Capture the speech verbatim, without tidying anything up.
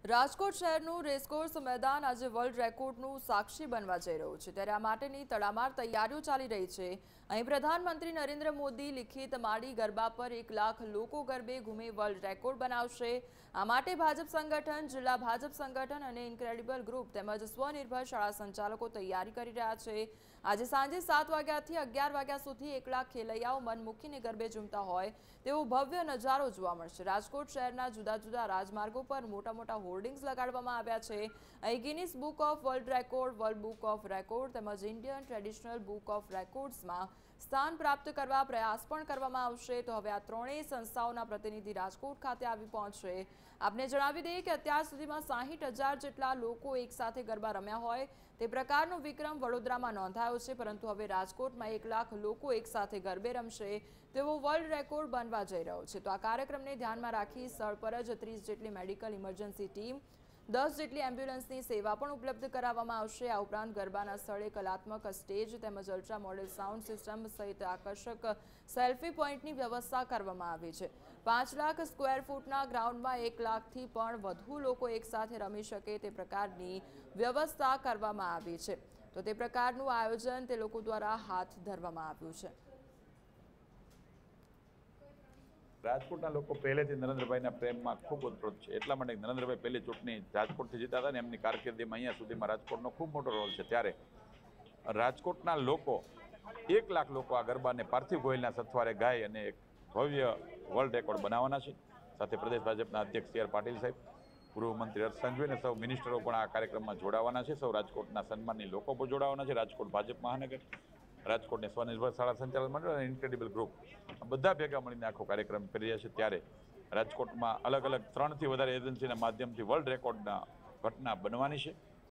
રાજકોટ શહેરનું રેસકોર્સ મેદાન આજે વર્લ્ડ રેકોર્ડનું સાક્ષી બનવા જઈ રહ્યું છે, ત્યારે આ માટેની તડામાર તૈયારીઓ ચાલી રહી છે। અહીં પ્રધાનમંત્રી નરેન્દ્ર મોદી લિખિત માડી ગરબા પર એક લાખ લોકો ગરબે ઘૂમે વર્લ્ડ રેકોર્ડ બનાવશે। આ માટે ભાજપ સંગઠન, જિલ્લા ભાજપ સંગઠન અને ઇન્ક્રેડિબલ ગ્રુપ તેમજ સ્વનિર્ભર શાળા સંચાલકો તૈયારી કરી રહ્યા છે। આજે સાંજે સાત વાગ્યાથી અગિયાર વાગ્યા સુધી એક લાખ ખેલૈયાઓ મન મૂકીને ગરબે ઝૂમતા હોય તેવો ભવ્ય નજારો જોવા મળશે। રાજકોટ શહેરના જુદા જુદા રાજમાર્ગો પર મોટા મોટા હોર્ડિંગ્સ લગાડવામાં આવ્યા છે। અહીં Guinness book of world record, world book of record તેમજ ઇન્ડિયન ટ્રેડિશનલ બુક ઓફ રેકોર્ડ્સમાં સ્થાન પ્રાપ્ત કરવા પ્રયાસ પણ કરવામાં આવશે। તો હવે આ ત્રણેય સંસ્થાઓના પ્રતિનિધિ રાજકોટ ખાતે આવી પહોંચશે। આપને જણાવી દઈએ કે અત્યાર સુધીમાં સાહીઠ હજાર જેટલા લોકો એકસાથે ગરબા રમ્યા હોય તે પ્રકારનો વિક્રમ વડોદરામાં નોંધાયો છે, પરંતુ હવે રાજકોટમાં એક લાખ લોકો એકસાથે ગરબે રમશે તેવો વર્લ્ડ રેકોર્ડ બનવા જઈ રહ્યો છે। તો આ કાર્યક્રમને ધ્યાનમાં રાખી સ્થળ પર જ ત્રીસ જેટલી મેડિકલ ઇમરજન્સી ટીમ, દસ જેટલી એમ્બ્યુલન્સની સેવા પણ ઉપલબ્ધ કરાવવામાં આવશે। આ ઉપરાંત ગરબાના સ્થળે કલાત્મક સ્ટેજ તેમજ અલ્ટ્રા મોડેલ સાઉન્ડ સિસ્ટમ સહિત આકર્ષક સેલ્ફી પોઈન્ટની વ્યવસ્થા કરવામાં આવી છે। પાંચ લાખ સ્ક્વેર ફૂટના ગ્રાઉન્ડમાં એક લાખથી પણ વધુ લોકો એકસાથે રમી શકે તે પ્રકારની વ્યવસ્થા કરવામાં આવી છે। તો તે પ્રકારનું આયોજન તે લોકો દ્વારા હાથ ધરવામાં આવ્યું છે। રાજકોટના લોકો પહેલેથી નરેન્દ્રભાઈના પ્રેમમાં ખૂબ ઓતપ્રોત છે, એટલા માટે નરેન્દ્રભાઈ પહેલી ચૂંટણી રાજકોટથી જીતા હતા ને એમની કારકિર્દીમાં અહીંયા સુધીમાં રાજકોટનો ખૂબ મોટો રોલ છે। ત્યારે રાજકોટના લોકો એક લાખ લોકો આ ગરબાને પાર્થિવ ગોહિલના સથવારે ગાય અને એક ભવ્ય વર્લ્ડ રેકોર્ડ બનાવવાના છે। સાથે પ્રદેશ ભાજપના અધ્યક્ષ સી આર પાટીલ સાહેબ, ગૃહમંત્રી હર્ષ સંઘવી અને સૌ મિનિસ્ટરો પણ આ કાર્યક્રમમાં જોડાવાના છે। સૌ રાજકોટના સન્માનની લોકો પણ જોડાવાના છે। રાજકોટ ભાજપ મહાનગર, રાજકોટની સ્વનિર્ભર શાળા સંચાલન મંડળ અને ઇન્ક્રેડિબલ ગ્રુપ બધા ભેગા મળીને આખો કાર્યક્રમ કરી રહ્યા છે। ત્યારે રાજકોટમાં અલગ અલગ ત્રણથી વધારે એજન્સીના માધ્યમથી વર્લ્ડ રેકોર્ડના ઘટના બનવાની છે।